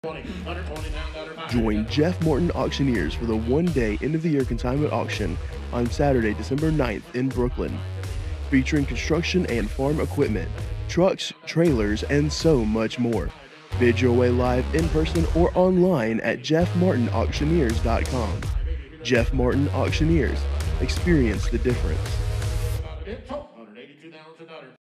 Join Jeff Morton Auctioneers for the one-day end-of-the-year consignment auction on Saturday, December 9th in Brooklyn, featuring construction and farm equipment, trucks, trailers, and so much more. Bid your way live in person or online at jeffmartinauctioneers.com. Jeff Martin Auctioneers. Experience the difference.